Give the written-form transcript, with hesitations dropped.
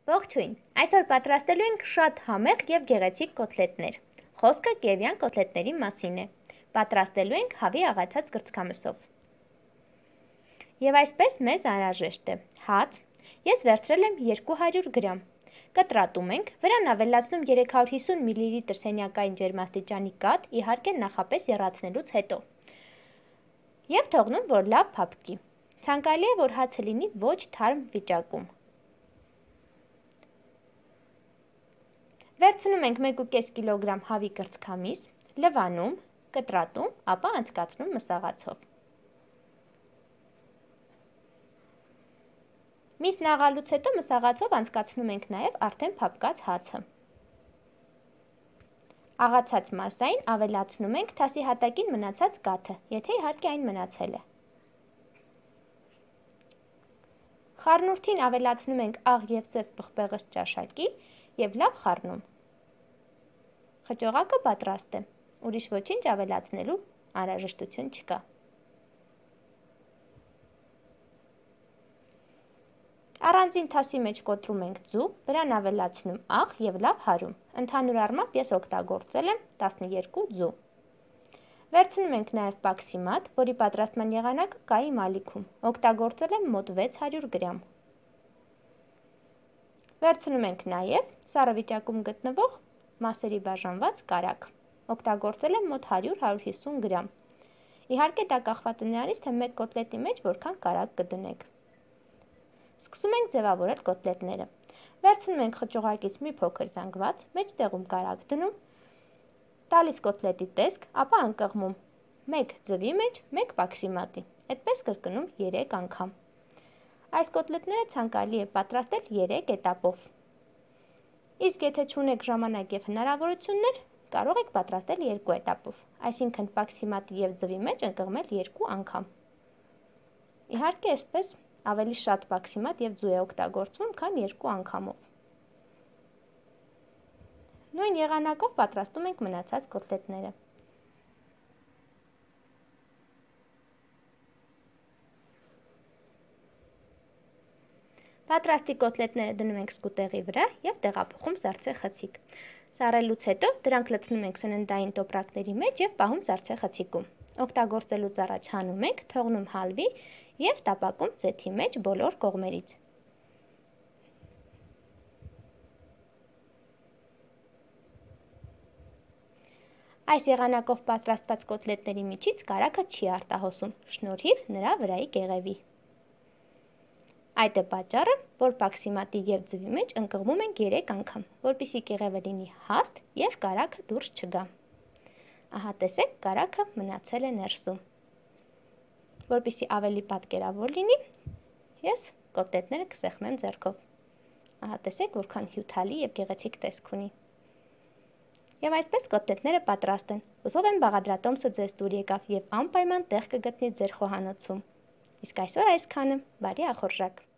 Ողջույն, այսօր պատրաստելու ենք շատ համեղ և գեղեցիկ կոտլետներ, խոսքը կիևյան կոտլետների մասին է, պատրաստելու ենք հավի աղացած կրծքամսով։ Եվ այսպես մեզ անհրաժեշտ է հաց, ես վերցրել եմ 200 գրամ, կտրատում ենք, վրան ավելացնում 350 մլ սենյակային ջերմաստիճանի կաթ, իհարկե նախապես եռացնելուց հետո, և թողնում, որ լավ փափկի, ցանկալի է, որ հացը լինի ոչ թարմ վիճակում։ Վերցնում ենք 1,5 կգ հավի կրծքամիս, լվանում, կտրատում, ապա անցկացնում մսաղացով։ Միսն աղալուց հետո մսաղացով անցկացնում ենք նաև արդեն փափկած հացը։ Աղացած մասային ավելացնում ենք թասի հատակին մնացած կաթը, եթե իհարկե այն մնացել է։ Խառնուրդին ավելացնում ենք աղ և սև պղպեղս ճաշակի և լավ խառնում։ Խճողակը պատրաստ է, ուրիշ ոչինչ ավելացնելու անհրաժեշտություն չկա։ Առանձին թասի մեջ կոտրում ենք ձու, վրան ավելացնում աղ և լավ հարում, ընդհանուր առմամբ ես օգտագործել եմ 12 ձու։ Վերցնում ենք նաև պաքսիմատ, որի պատրաստման եղանակը կա իմ ալիքում, օգտագործել եմ մոտ 600 գրամ։ Վերցնում ենք նաև սառը վիճակում գտնվող մասերի բաժանված կարագ, օգտագործել եմ մոտ 100-150 գրամ։ Իհարկե դա կախված է նրանից, թե մեկ կոտլետի մեջ որքան կարագ կդնեք։ Սկսում ենք ձևավորել կոտլետները։ Վերցնում ենք խճողակից մի փոքր զանգված, մեջտեղում կարագ դնում, տալիս կոտլետի տեսք, ապա անկղմում 1 ձվի մեջ, 1 պաքսիմատի, այդպես կրկնում 3 անգամ։ Այս կոտլետները ցանկալի է պատրաստել 3 էտապով։ Իսկ եթե չունեք ժամանակ և հնարավորություններ, կարող եք պատրաստել 2 էտապով, այսինքն պաքսիմատի և ձվի մեջ ընկղմել 2 անգամ։ Իհարկե, այսպես ավելի շատ պաքսիմատ և ձու է օգտագործվում, քան 2 անգամով։ Նույն եղանակով պատրաստում ենք մնացած կոտլետները։ Պատրաստի կոտլետները դնում ենք սկուտեղի վրա և տեղափոխում սառցե խցիկ։ Սառելուց հետո դրանք լցնում ենք սննդային տոպրակների մեջ և պահում սառցե խցիկում։ Օգտագործելուց առաջ հանում ենք, թողնում հալվի և տապակում ձեթի մեջ բոլոր կողմերից։ Այս եղանակով պատրաստված կոտլետների միջից կարագը չի արտահոսում, շնորհիվ նրա վրայի կեղևի։ Այդ է պատճառը, որ պաքսիմատի և ձվի մեջ ընկղմում ենք 3 անգամ, որպեսզի կեղևը լինի հաստ և կարագը դուրս չգա։ Ահա տեսեք, կարագը մնացել է ներսում։ Որպեսզի ավելի պատկերավոր լինի, ես կոտլետները կսեղմեմ ձեռքով։ Ահա տեսեք, որքան հյութալի և գեղեցիկ տեսք ունի։ Եվ այսպես կոտլետները պատրաստ են։ Հուսով եմ բաղադրատոմսը ձեզ դուր եկավ և անպայման տեղ կգտնի ձեր խոհանոցում։ Իսկ այսօր այսքանը, բարի ախորժակ։